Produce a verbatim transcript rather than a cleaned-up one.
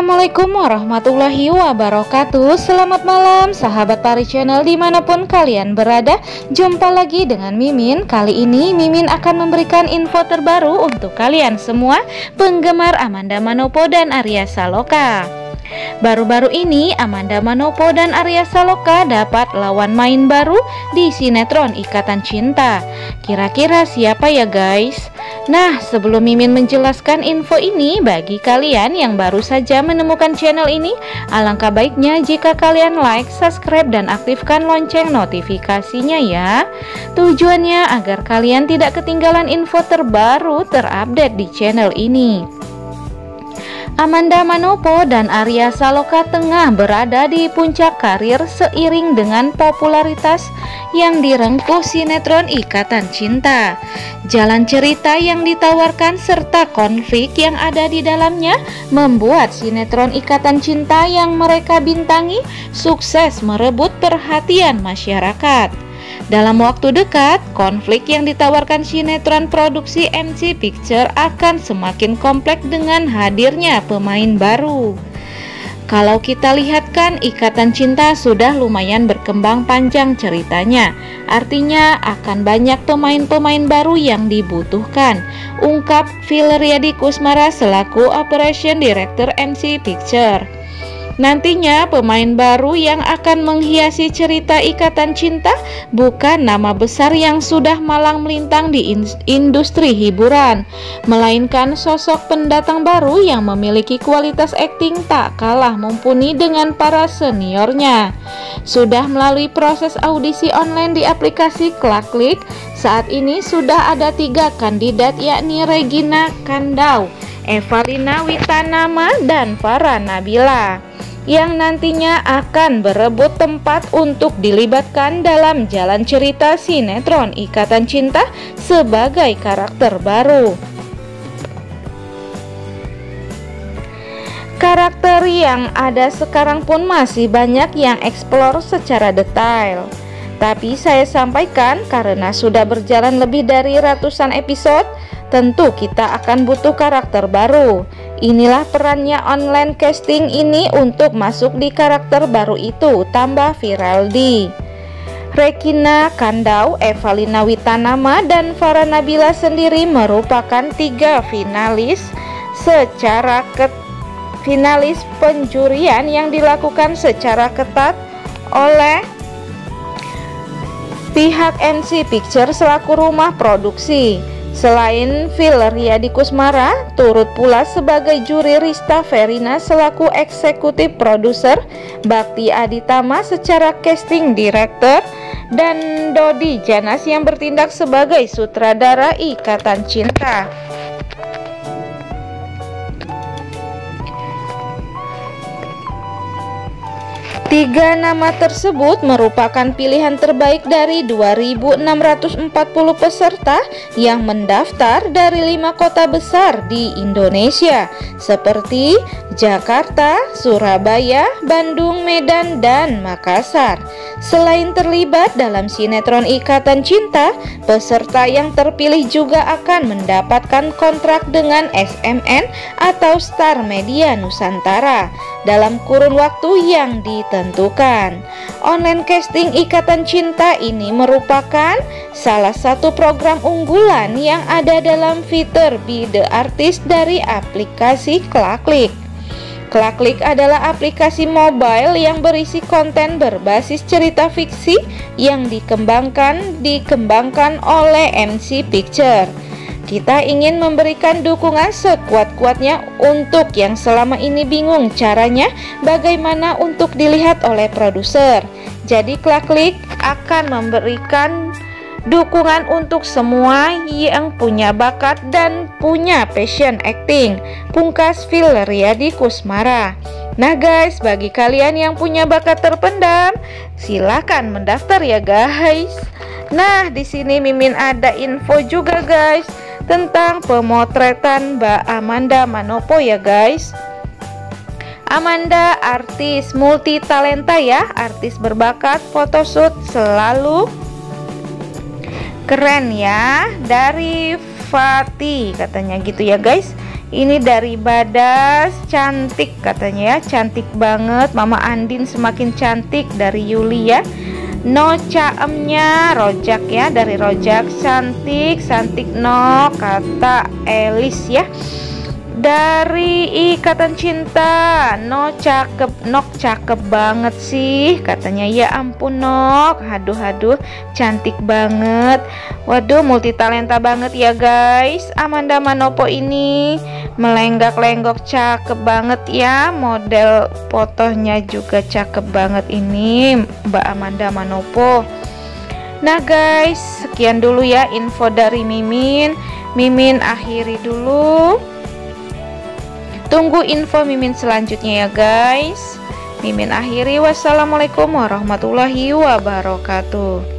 Assalamualaikum warahmatullahi wabarakatuh. Selamat malam sahabat Pari Channel dimanapun kalian berada. Jumpa lagi dengan Mimin. Kali ini Mimin akan memberikan info terbaru untuk kalian semua penggemar Amanda Manopo dan Arya Saloka. Baru-baru ini Amanda Manopo dan Arya Saloka dapat lawan main baru di sinetron Ikatan Cinta. Kira-kira siapa ya guys? Nah, sebelum Mimin menjelaskan info ini, bagi kalian yang baru saja menemukan channel ini, alangkah baiknya jika kalian like, subscribe, dan aktifkan lonceng notifikasinya ya. Tujuannya agar kalian tidak ketinggalan info terbaru terupdate di channel ini. Amanda Manopo dan Arya Saloka tengah berada di puncak karir seiring dengan popularitas yang direngkuh sinetron Ikatan Cinta. Jalan cerita yang ditawarkan serta konflik yang ada di dalamnya membuat sinetron Ikatan Cinta yang mereka bintangi sukses merebut perhatian masyarakat. Dalam waktu dekat, konflik yang ditawarkan sinetron produksi M C Picture akan semakin kompleks dengan hadirnya pemain baru. Kalau kita lihat kan, Ikatan Cinta sudah lumayan berkembang panjang ceritanya. Artinya akan banyak pemain-pemain baru yang dibutuhkan, ungkap Valeryadi Kusmara selaku Operation Director M C Picture. Nantinya pemain baru yang akan menghiasi cerita Ikatan Cinta bukan nama besar yang sudah malang melintang di in industri hiburan, melainkan sosok pendatang baru yang memiliki kualitas akting tak kalah mumpuni dengan para seniornya. Sudah melalui proses audisi online di aplikasi Klaklik, saat ini sudah ada tiga kandidat, yakni Regina Kandau, Evalina Witanama, dan Farah Nabila, yang nantinya akan berebut tempat untuk dilibatkan dalam jalan cerita sinetron Ikatan Cinta sebagai karakter baru. Karakter yang ada sekarang pun masih banyak yang eksplor secara detail. Tapi saya sampaikan karena sudah berjalan lebih dari ratusan episode, tentu kita akan butuh karakter baru. Inilah perannya online casting ini untuk masuk di karakter baru itu, tambah Viraldi. Regina Kandau, Evalina Witanama, dan Farah Nabila sendiri merupakan tiga finalis secara ket finalis penjurian yang dilakukan secara ketat oleh pihak M C Picture selaku rumah produksi. Selain Valeryadi Kusmara, turut pula sebagai juri Rista Verina selaku eksekutif produser, Bakti Aditama secara casting director, dan Dodi Janas yang bertindak sebagai sutradara Ikatan Cinta. Tiga nama tersebut merupakan pilihan terbaik dari dua ribu enam ratus empat puluh peserta yang mendaftar dari lima kota besar di Indonesia seperti Jakarta, Surabaya, Bandung, Medan, dan Makassar. Selain terlibat dalam sinetron Ikatan Cinta, peserta yang terpilih juga akan mendapatkan kontrak dengan S M N atau Star Media Nusantara dalam kurun waktu yang ditentukan. Online casting Ikatan Cinta ini merupakan salah satu program unggulan yang ada dalam fitur Be The Artist dari aplikasi Klaklik. Klaklik adalah aplikasi mobile yang berisi konten berbasis cerita fiksi yang dikembangkan dikembangkan oleh M C Picture. Kita ingin memberikan dukungan sekuat-kuatnya untuk yang selama ini bingung caranya bagaimana untuk dilihat oleh produser. Jadi Klaklik akan memberikan dukungan untuk semua yang punya bakat dan punya passion acting, pungkas Valeryadi Kusmara. Nah guys, bagi kalian yang punya bakat terpendam, silahkan mendaftar ya guys. Nah, di sini Mimin ada info juga guys tentang pemotretan Mbak Amanda Manopo ya guys. Amanda artis multi talenta ya, artis berbakat, photoshoot selalu keren ya, dari Fatih katanya gitu ya guys. Ini dari Badas, cantik katanya ya, cantik banget. Mama Andin semakin cantik dari Yuli ya. No caemnya Rojak ya, dari Rojak, cantik cantik no kata Elis ya. Dari Ikatan Cinta, no cakep, nok cakep banget sih katanya. Ya ampun nok, haduh haduh cantik banget. Waduh multi talenta banget ya guys. Amanda Manopo ini melenggak-lenggok cakep banget ya. Model fotonya juga cakep banget ini Mbak Amanda Manopo. Nah guys, sekian dulu ya info dari Mimin. Mimin akhiri dulu. Tunggu info Mimin selanjutnya ya guys. Mimin akhiri, wassalamualaikum warahmatullahi wabarakatuh.